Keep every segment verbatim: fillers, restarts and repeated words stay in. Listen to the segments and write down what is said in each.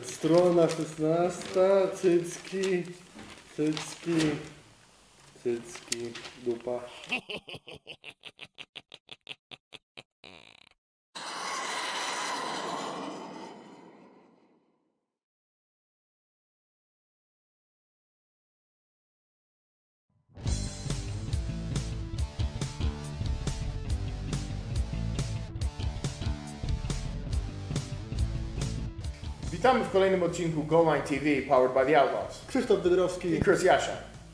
Strona szesnasta, cycki, cycki, cycki, dupa. Witamy w kolejnym odcinku GoLine T V powered by the Outlaws. Krzysztof Wydrowski I Chris Jasia.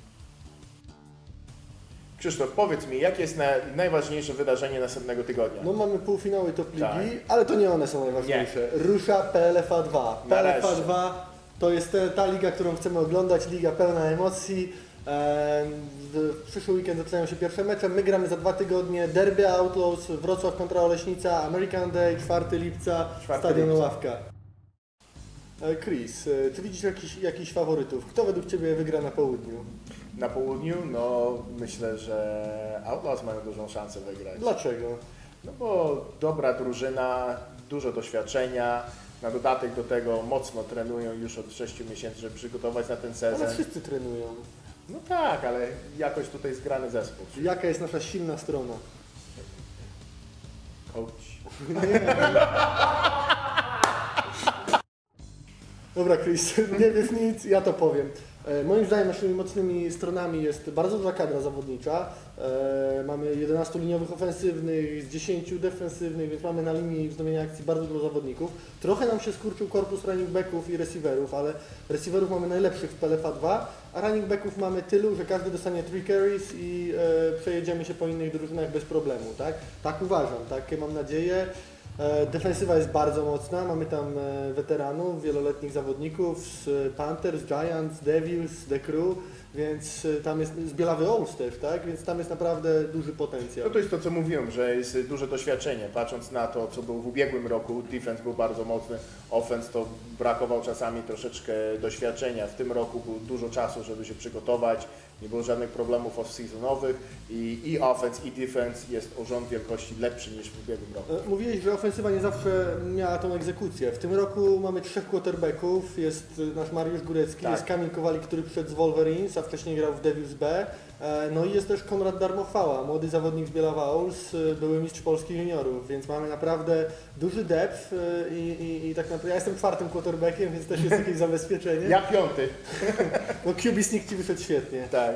Krzysztof, powiedz mi, jakie jest na, najważniejsze wydarzenie następnego tygodnia? No mamy półfinały top ligi, Tak. ale to nie one są najważniejsze. Nie. Rusza P L F A dwa. P L F A dwa to jest te, ta liga, którą chcemy oglądać, liga pełna emocji. W przyszły weekend zaczynają się pierwsze mecze, my gramy za dwa tygodnie, Derby Outlaws, Wrocław kontra Oleśnica, American Day, czwartego lipca, Stadion Ławka. Chris, czy widzisz jakiś, jakiś faworytów? Kto według Ciebie wygra na południu? Na południu? No myślę, że Outlaws mają dużą szansę wygrać. Dlaczego? No bo dobra drużyna, dużo doświadczenia, na dodatek do tego mocno trenują już od sześciu miesięcy, żeby przygotować na ten sezon. Ale wszyscy trenują. No tak, ale jakoś tutaj zgrany zespół. Jaka jest nasza silna strona? Coach. Dobra, Chris, nie wiesz nic, ja to powiem. E, moim zdaniem naszymi mocnymi stronami jest bardzo duża kadra zawodnicza. E, mamy jedenastu liniowych ofensywnych, z dziesięciu defensywnych, więc mamy na linii wznowienia akcji bardzo dużo zawodników. Trochę nam się skurczył korpus running backów i receiverów, ale receiverów mamy najlepszych w P L F A dwa, a running backów mamy tylu, że każdy dostanie three carries i e, przejedziemy się po innych drużynach bez problemu, tak? Tak uważam, takie mam nadzieję. Defensywa jest bardzo mocna, mamy tam weteranów, wieloletnich zawodników z Panthers, Giants, Devils, The Crew, więc tam jest z Bielawy Owls też, tak? Więc tam jest naprawdę duży potencjał. No to jest to, co mówiłem, że jest duże doświadczenie. Patrząc na to, co było w ubiegłym roku, defense był bardzo mocny, offense to brakował czasami troszeczkę doświadczenia. W tym roku było dużo czasu, żeby się przygotować, nie było żadnych problemów off-seasonowych i, i offense, i defense jest o rząd wielkości lepszy niż w ubiegłym roku. Mówiłeś, że ofensywa nie zawsze miała tą egzekucję. W tym roku mamy trzech quarterbacków, jest nasz Mariusz Górecki, tak. Jest Kamil Kowalik, który przyszedł z Wolverines, a wcześniej grał w Devils B. No i jest też Konrad Darmochwała, młody zawodnik z Bielawa Owls, były mistrz Polski juniorów, więc mamy naprawdę duży depth i, i, i tak naprawdę ja jestem czwartym quarterbackiem, więc też jest jakieś zabezpieczenie. Ja piąty. No Q B Sneak Ci wyszedł świetnie. Tak.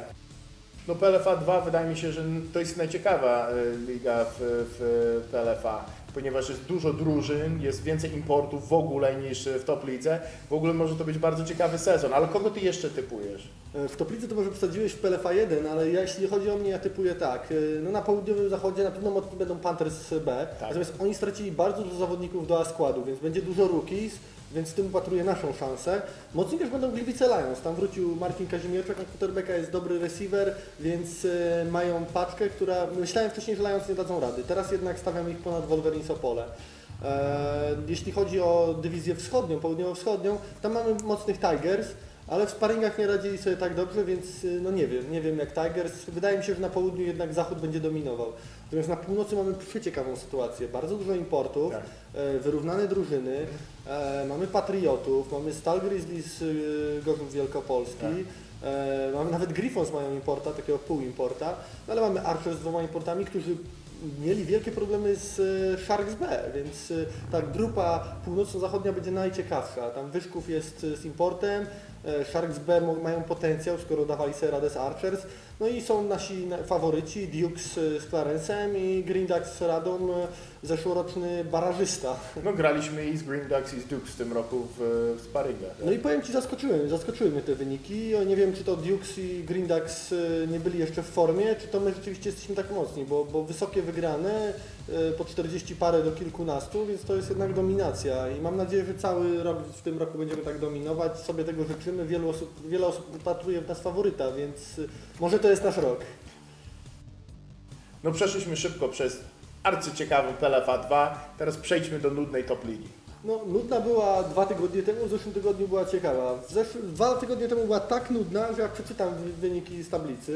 No P L F A dwa wydaje mi się, że to jest najciekawa liga w, w P L F A, ponieważ jest dużo drużyn, jest więcej importów w ogóle niż w top lidze. W ogóle może to być bardzo ciekawy sezon, ale kogo Ty jeszcze typujesz? W top lidze to może wsadziłeś w P L F A jeden, ale ja, jeśli chodzi o mnie, ja typuję tak. No na południowym zachodzie na pewno będą Panthers B, tak. Natomiast oni stracili bardzo dużo zawodników do A składu, więc będzie dużo rookies, więc w tym upatruję naszą szansę. Mocni też będą Gliwice Lions, tam wrócił Marcin Kazimierczak na quarterbacka, jest dobry receiver, więc y, mają paczkę, która... Myślałem wcześniej, że Lions nie dadzą rady, teraz jednak stawiam ich ponad Wolverines Opole. E, jeśli chodzi o dywizję wschodnią, południowo-wschodnią, tam mamy mocnych Tigers, ale w sparingach nie radzili sobie tak dobrze, więc no nie wiem, nie wiem jak Tigers. Wydaje mi się, że na południu jednak Zachód będzie dominował. Natomiast na północy mamy przeciekawą sytuację, bardzo dużo importów, tak. e, wyrównane drużyny, e, mamy Patriotów, mamy Stal Grizzly z e, Gorzów Wielkopolski, tak. e, mamy nawet Griffons mają importa, takiego półimporta, no ale mamy Archers z dwoma importami, którzy mieli wielkie problemy z Sharks B, więc ta grupa północno-zachodnia będzie najciekawsza. Tam Wyszków jest z importem, Sharks B mają potencjał, skoro dawali sobie radę z Archers. No i są nasi faworyci, Dukes z Clarence'em i Green Ducks z Radom, zeszłoroczny barażysta. No graliśmy i z Green Ducks i z Dukes w tym roku w, w sparingach. Tak? No i powiem Ci, zaskoczyły, zaskoczyły mnie te wyniki. Nie wiem, czy to Dukes i Green Ducks nie byli jeszcze w formie, czy to my rzeczywiście jesteśmy tak mocni, bo, bo wysokie wygrane, po czterdzieści parę do kilkunastu, więc to jest jednak dominacja i mam nadzieję, że cały rok w tym roku będziemy tak dominować. Sobie tego życzymy, wielu osób, wiele osób wypatruje w nas faworyta, więc może to jest nasz rok. No przeszliśmy szybko przez arcyciekawy P L F A dwa, teraz przejdźmy do nudnej top ligi. No, nudna była dwa tygodnie temu, w zeszłym tygodniu była ciekawa. W zeszłym, dwa tygodnie temu była tak nudna, że jak przeczytam wyniki z tablicy,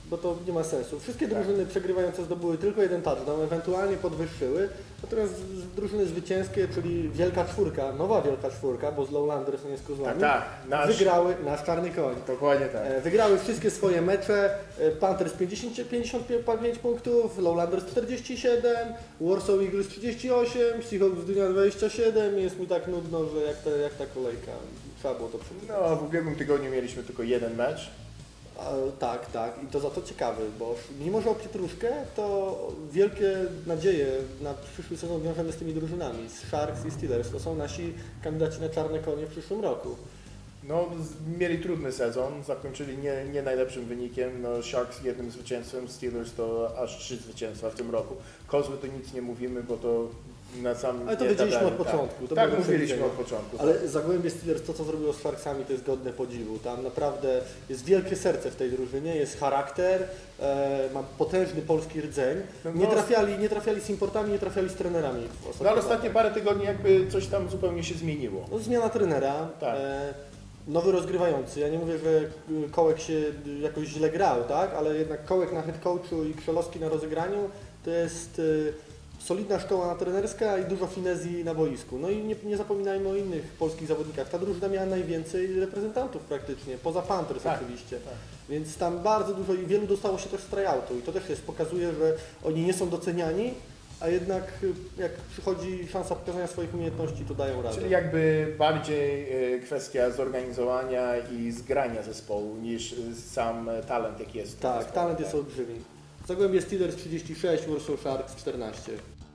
bo to nie ma sensu. Wszystkie drużyny tak. przegrywające zdobyły tylko jeden touchdown, ewentualnie podwyższyły, natomiast drużyny zwycięskie, czyli wielka czwórka, nowa wielka czwórka, bo z Lowlanders nie z kozłami, tak, tak. Nasz... wygrały, nasz czarny koń. Dokładnie tak. Wygrały wszystkie swoje mecze, Panthers pięćdziesiąt, pięćdziesiąt pięć punktów, Lowlanders czterdzieści siedem, Warsaw Eagles trzydzieści osiem, Seahawks Dunia dwadzieścia siedem, jest mi tak nudno, że jak ta, jak ta kolejka, trzeba było to przeczytać. No, w ubiegłym tygodniu mieliśmy tylko jeden mecz. A, tak, tak i to za to ciekawy, bo mimo, że o pietruszkę, to wielkie nadzieje na przyszły sezon wiążemy z tymi drużynami, z Sharks i Steelers, to są nasi kandydaci na czarne konie w przyszłym roku. No, mieli trudny sezon, zakończyli nie, nie najlepszym wynikiem, no, Sharks jednym zwycięstwem, Steelers to aż trzy zwycięstwa w tym roku. Kozły to nic nie mówimy, bo to na samym Ale to wiedzieliśmy od początku. Tak, to tak mówiliśmy od początku. Ale tak. Zagłębie Steelers, to co zrobiło z Sharksami, to jest godne podziwu. Tam naprawdę jest wielkie serce w tej drużynie, jest charakter, e, ma potężny polski rdzeń. No, nie, trafiali, nie trafiali z importami, nie trafiali z trenerami. No ale ostatnie parę tygodni jakby coś tam zupełnie się zmieniło. No, zmiana trenera. Tak. E, Nowy rozgrywający. Ja nie mówię, że Kołek się jakoś źle grał, tak? Ale jednak Kołek na head coachu i Krzelowski na rozegraniu to jest y, solidna szkoła trenerska i dużo finezji na boisku. No i nie, nie zapominajmy o innych polskich zawodnikach. Ta drużyna miała najwięcej reprezentantów praktycznie, poza Panthers tak, oczywiście. Tak. Więc tam bardzo dużo i wielu dostało się też z tryoutu i to też jest, pokazuje, że oni nie są doceniani, a jednak jak przychodzi szansa pokazania swoich umiejętności, to dają radę. Czyli jakby bardziej kwestia zorganizowania i zgrania zespołu niż sam talent, jaki jest. Tak, zespołu, talent tak? jest olbrzymi. Zagłębie Steelers trzydzieści sześć, Warsaw Sharks czternaście.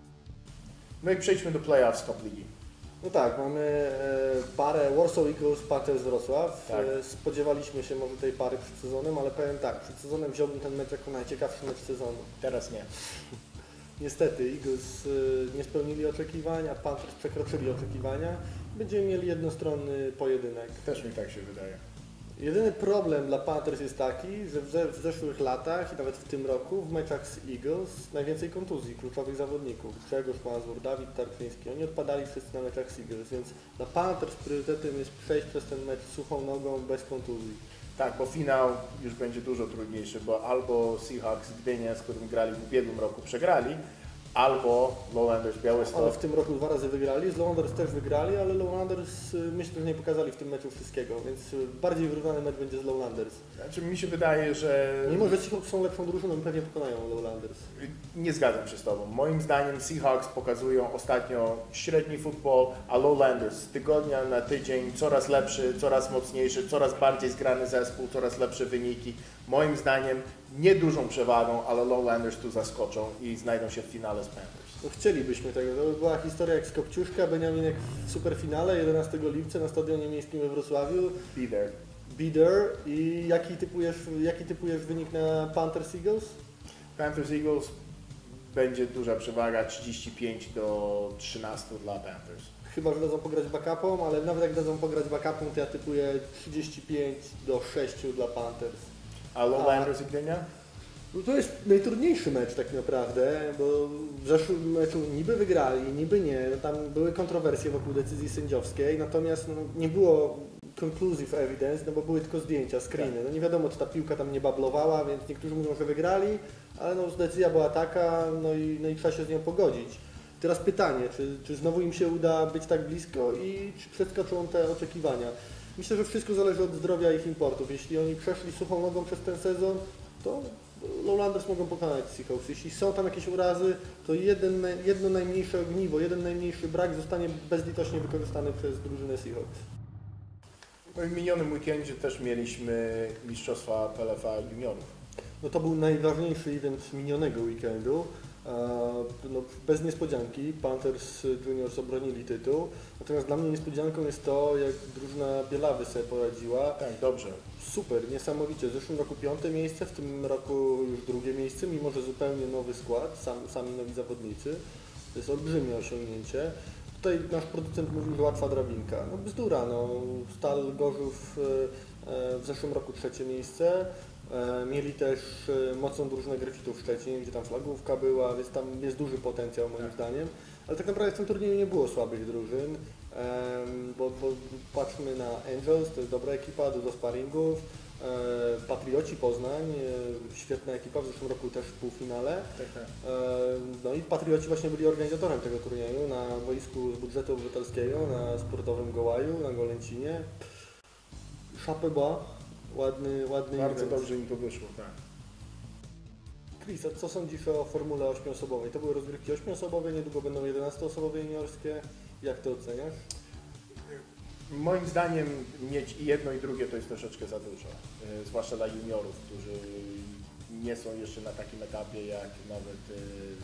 No i przejdźmy do playoffs Top Ligi. No tak, mamy e, parę Warsaw Eagles, Panthers Wrocław. Tak. E, spodziewaliśmy się może tej pary przed sezonem, ale powiem tak, przed sezonem wziąłbym ten mecz jako najciekawszy mecz sezonu. Teraz nie. Niestety Eagles y, nie spełnili oczekiwań, a Panthers przekroczyli oczekiwania. Będziemy mieli jednostronny pojedynek. Też mi tak się wydaje. Jedyny problem dla Panthers jest taki, że w, ze, w zeszłych latach i nawet w tym roku w meczach z Eagles najwięcej kontuzji kluczowych zawodników. Grzegorz Mazur, Dawid Tarczyński, oni odpadali wszyscy na meczach z Eagles, więc dla Panthers priorytetem jest przejść przez ten mecz suchą nogą, bez kontuzji. Tak, bo finał już będzie dużo trudniejszy, bo albo Seahawks Gdynia, z którym grali w ubiegłym roku, przegrali, albo Lowlanders Białystok. Ale w tym roku dwa razy wygrali, z Lowlanders też wygrali, ale Lowlanders myślę, że nie pokazali w tym meczu wszystkiego, więc bardziej wyrównany mecz będzie z Lowlanders. Znaczy mi się wydaje, że... Mimo, że Seahawks są lepszą drużyną, pewnie pokonają Lowlanders. Nie zgadzam się z Tobą. Moim zdaniem Seahawks pokazują ostatnio średni futbol, a Lowlanders z tygodnia na tydzień coraz lepszy, coraz mocniejszy, coraz bardziej zgrany zespół, coraz lepsze wyniki. Moim zdaniem nie dużą przewagą, ale Lowlanders tu zaskoczą i znajdą się w finale z Panthers. No, chcielibyśmy tego. To by była historia jak z Kopciuszka, Beniaminek w superfinale jedenastego lipca na Stadionie Miejskim we Wrocławiu. Be there. Be there. I jaki typujesz, jaki typujesz wynik na Panthers Eagles? Panthers Eagles będzie duża przewaga, trzydzieści pięć do trzynastu dla Panthers. Chyba, że dadzą pograć backupom, ale nawet jak dadzą pograć backupom, to ja typuję trzydzieści pięć do sześciu dla Panthers. A Lowlanders i Gdynia? No to jest najtrudniejszy mecz tak naprawdę, bo w zeszłym meczu niby wygrali, niby nie. No tam były kontrowersje wokół decyzji sędziowskiej, natomiast no, nie było conclusive evidence, no bo były tylko zdjęcia, screeny. No nie wiadomo, czy ta piłka tam nie bablowała, więc niektórzy mówią, że wygrali, ale no decyzja była taka, no i, no i trzeba się z nią pogodzić. Teraz pytanie, czy, czy znowu im się uda być tak blisko i czy przeskoczą te oczekiwania? Myślę, że wszystko zależy od zdrowia ich importów. Jeśli oni przeszli suchą nogą przez ten sezon, to Lowlanders mogą pokonać Seahawks. Jeśli są tam jakieś urazy, to jeden, jedno najmniejsze ogniwo, jeden najmniejszy brak zostanie bezlitośnie wykorzystany przez drużynę Seahawks. W minionym weekendzie też mieliśmy mistrzostwa P L F A juniorów. No to był najważniejszy event minionego weekendu. No, bez niespodzianki Panthers Juniors obronili tytuł, natomiast dla mnie niespodzianką jest to, jak drużyna Bielawy sobie poradziła. Tak, dobrze. Super, niesamowicie. W zeszłym roku piąte miejsce, w tym roku już drugie miejsce, mimo że zupełnie nowy skład, sam, sami nowi zawodnicy. To jest olbrzymie osiągnięcie. Tutaj nasz producent mówił, że łatwa drabinka. No bzdura, no. Stal Gorzów w zeszłym roku trzecie miejsce. Mieli też mocną drużynę Gryfitów Szczecin, gdzie tam flagówka była, więc tam jest duży potencjał moim tak. zdaniem. Ale tak naprawdę w tym turnieju nie było słabych drużyn, bo, bo patrzmy na Angels, to jest dobra ekipa, dużo sparingów. Patrioci Poznań, świetna ekipa, w zeszłym roku też w półfinale. Tak, tak. No i Patrioci właśnie byli organizatorem tego turnieju na boisku z budżetu obywatelskiego, na sportowym Gołaju, na Golęcinie. Chapeau, ładny, ładny Bardzo event. dobrze im to wyszło, tak. Chris, a co sądzisz o formule ośmioosobowej? To były rozgrywki ośmioosobowe, niedługo będą jedenastoosobowe juniorskie. Jak to oceniasz? Moim zdaniem mieć i jedno i drugie to jest troszeczkę za dużo, e, zwłaszcza dla juniorów, którzy nie są jeszcze na takim etapie jak nawet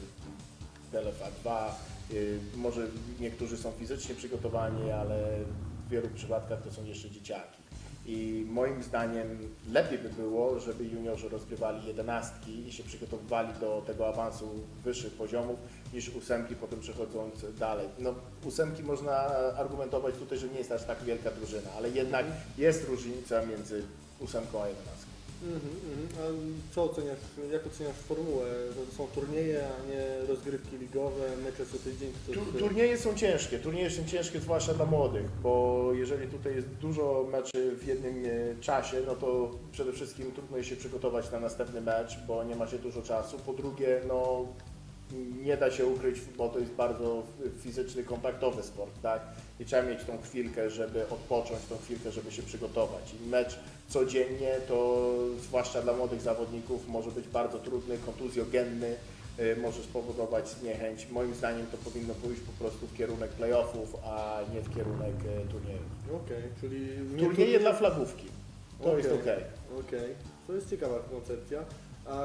e, L F A dwa. E, może niektórzy są fizycznie przygotowani, ale w wielu przypadkach to są jeszcze dzieciaki. I moim zdaniem lepiej by było, żeby juniorzy rozgrywali jedenastki i się przygotowywali do tego awansu wyższych poziomów niż ósemki potem przechodząc dalej. No, ósemki można argumentować tutaj, że nie jest aż tak wielka drużyna, ale jednak jest różnica między ósemką a jedenastką. Mhm, mhm. A co oceniasz, jak oceniasz formułę? To są turnieje, a nie rozgrywki ligowe, mecze co tydzień? To Tu, to... turnieje są ciężkie, turnieje są ciężkie zwłaszcza dla młodych, bo jeżeli tutaj jest dużo meczy w jednym czasie, no to przede wszystkim trudno jest się przygotować na następny mecz, bo nie ma się dużo czasu. Po drugie, no nie da się ukryć, bo to jest bardzo fizyczny, kontaktowy sport, tak? I trzeba mieć tą chwilkę, żeby odpocząć, tą chwilkę, żeby się przygotować. I mecz codziennie to, zwłaszcza dla młodych zawodników, może być bardzo trudny, kontuzjogenny, yy, może spowodować niechęć. Moim zdaniem to powinno pójść po prostu w kierunek playoffów, a nie w kierunek yy, turniejów. Okej, okay, czyli... Turnieje turniej... dla flagówki, to okay. jest okej. Okay. Okej, okay. To jest ciekawa koncepcja. A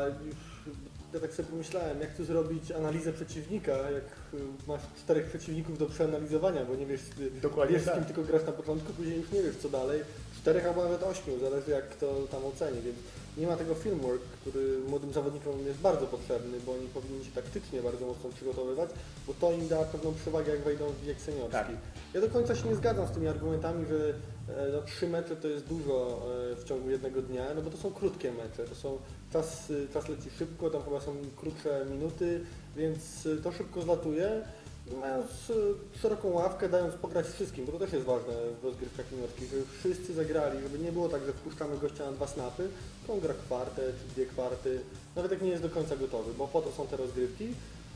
ja tak sobie pomyślałem, jak tu zrobić analizę przeciwnika, jak masz czterech przeciwników do przeanalizowania, bo nie wiesz, Dokładnie wiesz z kim tak. tylko grasz na początku, później już nie wiesz co dalej. Czterech albo nawet ośmiu, zależy jak kto tam oceni, więc nie ma tego filmwork, który młodym zawodnikom jest bardzo potrzebny, bo oni powinni się taktycznie bardzo mocno przygotowywać, bo to im da pewną przewagę, jak wejdą w wiek seniorski. Tak. Ja do końca się nie zgadzam z tymi argumentami, że no, trzy mecze to jest dużo w ciągu jednego dnia, no bo to są krótkie mecze, to są czas, czas leci szybko, tam chyba są krótsze minuty, więc to szybko zlatuje. Mając szeroką ławkę, dając pograć wszystkim, bo to też jest ważne w rozgrywkach juniorskich, żeby wszyscy zagrali, żeby nie było tak, że wpuszczamy gościa na dwa snapy, to on gra kwartę czy dwie kwarty, nawet jak nie jest do końca gotowy, bo po to są te rozgrywki.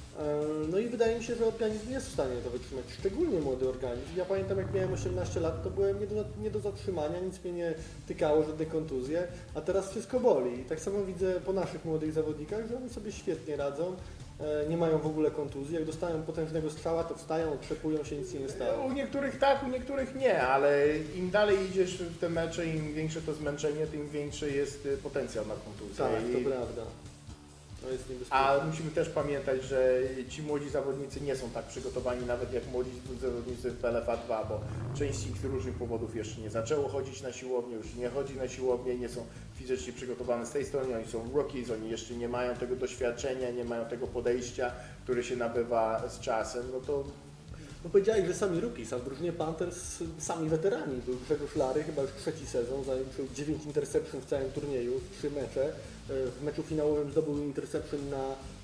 No i wydaje mi się, że organizm jest w stanie to wytrzymać, szczególnie młody organizm. Ja pamiętam, jak miałem osiemnaście lat, to byłem nie do, nie do zatrzymania, nic mnie nie tykało, żadne kontuzje, a teraz wszystko boli. I tak samo widzę po naszych młodych zawodnikach, że oni sobie świetnie radzą, nie mają w ogóle kontuzji. Jak dostają potężnego strzała, to wstają, trzepują się, nic się nie stało. U niektórych tak, u niektórych nie, ale im dalej idziesz w te mecze, im większe to zmęczenie, tym większy jest potencjał na kontuzję. Tak, to I... prawda. To jest A musimy też pamiętać, że ci młodzi zawodnicy nie są tak przygotowani nawet jak młodzi zawodnicy w L F A dwa, bo część z ich z różnych powodów jeszcze nie zaczęło chodzić na siłownię, już nie chodzi na siłownię, nie są fizycznie przygotowane z tej strony, oni są rookies, oni jeszcze nie mają tego doświadczenia, nie mają tego podejścia, które się nabywa z czasem, no to... No powiedziałeś, że sami rookies, a w drużynie Panthers sami weterani. Był Grzegorz Lary, chyba już trzeci sezon, zaliczył dziewięć interception w całym turnieju, trzy mecze. W meczu finałowym zdobył interception na,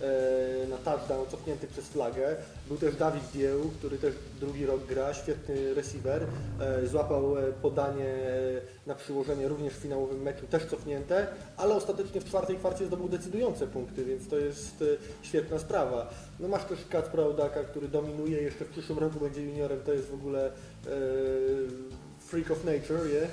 na touchdown cofnięty przez flagę. Był też Dawid Dieł, który też drugi rok gra, świetny receiver. Złapał podanie na przyłożenie również w finałowym meczu, też cofnięte, ale ostatecznie w czwartej kwarcie zdobył decydujące punkty, więc to jest świetna sprawa. No masz też Kacpra Udaka, który dominuje, jeszcze w przyszłym roku będzie juniorem, to jest w ogóle freak of nature, yeah?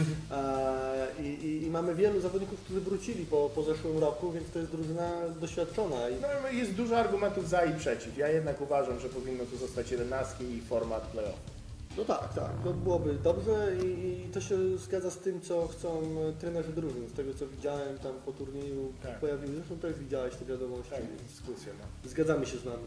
I, i, I mamy wielu zawodników, którzy wrócili po, po zeszłym roku, więc to jest drużyna doświadczona. I... No, jest dużo argumentów za i przeciw. Ja jednak uważam, że powinno tu zostać jedenastki i format playoff. No tak, tak, to byłoby dobrze i, i to się zgadza z tym, co chcą trenerzy drużyn. Z tego co widziałem tam po turnieju, tak. Pojawiły, zresztą też widziałeś te wiadomości. Tak, dyskusja. No. Zgadzamy się z nami.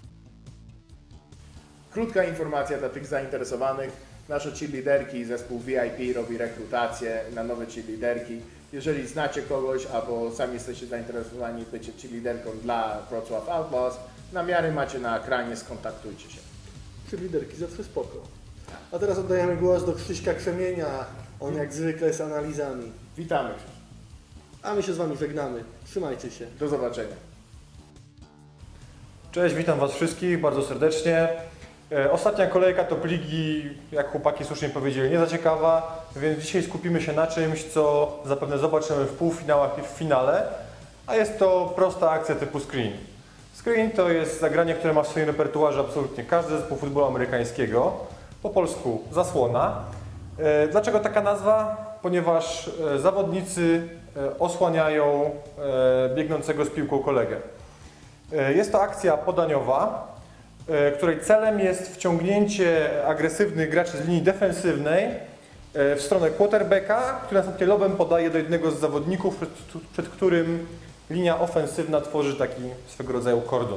Krótka informacja dla tych zainteresowanych. Nasze cheerleaderki i zespół V I P robi rekrutację na nowe cheerleaderki. Jeżeli znacie kogoś albo sami jesteście zainteresowani bycie cheerleaderką dla Wrocław Outlaws, namiary macie na ekranie, skontaktujcie się. Cheerleaderki zawsze spoko. A teraz oddajemy głos do Krzyśka Krzemienia, on jak zwykle z analizami. Witamy. A my się z Wami żegnamy. Trzymajcie się. Do zobaczenia. Cześć, witam Was wszystkich bardzo serdecznie. Ostatnia kolejka Top Ligi, jak chłopaki słusznie powiedzieli, nie za ciekawa, więc dzisiaj skupimy się na czymś, co zapewne zobaczymy w półfinałach i w finale, a jest to prosta akcja typu screen. Screen to jest zagranie, które ma w swoim repertuarze absolutnie każdy zespół futbolu amerykańskiego, po polsku zasłona. Dlaczego taka nazwa? Ponieważ zawodnicy osłaniają biegnącego z piłką kolegę. Jest to akcja podaniowa, której celem jest wciągnięcie agresywnych graczy z linii defensywnej w stronę quarterbacka, który następnie lobem podaje do jednego z zawodników, przed, przed którym linia ofensywna tworzy taki swego rodzaju kordon.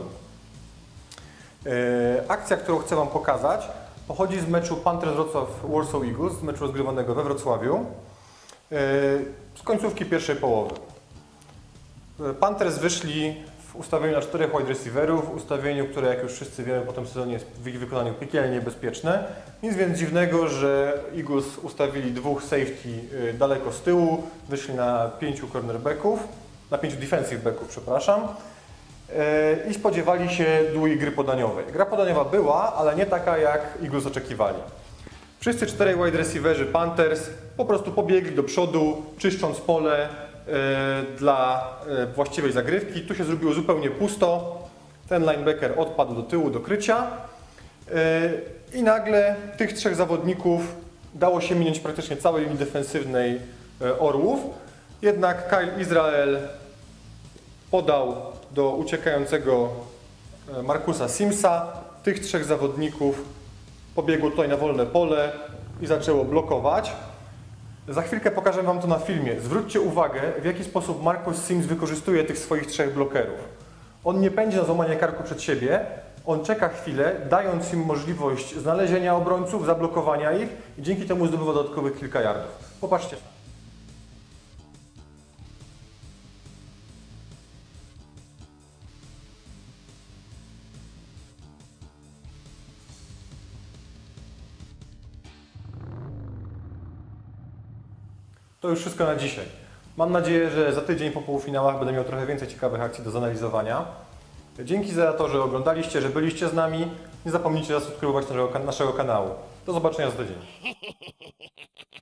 Akcja, którą chcę Wam pokazać, pochodzi z meczu Panthers Wrocław Warsaw Eagles, z meczu rozgrywanego we Wrocławiu, z końcówki pierwszej połowy. Panthers wyszli w ustawieniu na czterech wide receiverów, w ustawieniu, które jak już wszyscy wiemy po tym sezonie jest w ich wykonaniu piekielnie bezpieczne. Nic więc dziwnego, że Eagles ustawili dwóch safety daleko z tyłu, wyszli na pięciu cornerbacków, na pięciu defensive backów, przepraszam, i spodziewali się długiej gry podaniowej. Gra podaniowa była, ale nie taka, jak Eagles oczekiwali. Wszyscy czterej wide receiverzy Panthers po prostu pobiegli do przodu, czyszcząc pole dla właściwej zagrywki. Tu się zrobiło zupełnie pusto. Ten linebacker odpadł do tyłu do krycia i nagle tych trzech zawodników dało się minąć praktycznie całej linii defensywnej Orłów. Jednak Kyle Israel podał do uciekającego Marcusa Simsa. Tych trzech zawodników pobiegło tutaj na wolne pole i zaczęło blokować. Za chwilkę pokażę Wam to na filmie. Zwróćcie uwagę, w jaki sposób Marcus Sims wykorzystuje tych swoich trzech blokerów. On nie pędzi na złamanie karku przed siebie, on czeka chwilę, dając im możliwość znalezienia obrońców, zablokowania ich i dzięki temu zdobywa dodatkowych kilka yardów. Popatrzcie. To już wszystko na dzisiaj. Mam nadzieję, że za tydzień po półfinałach będę miał trochę więcej ciekawych akcji do zanalizowania. Dzięki za to, że oglądaliście, że byliście z nami. Nie zapomnijcie zasubskrybować naszego, naszego kanału. Do zobaczenia za tydzień.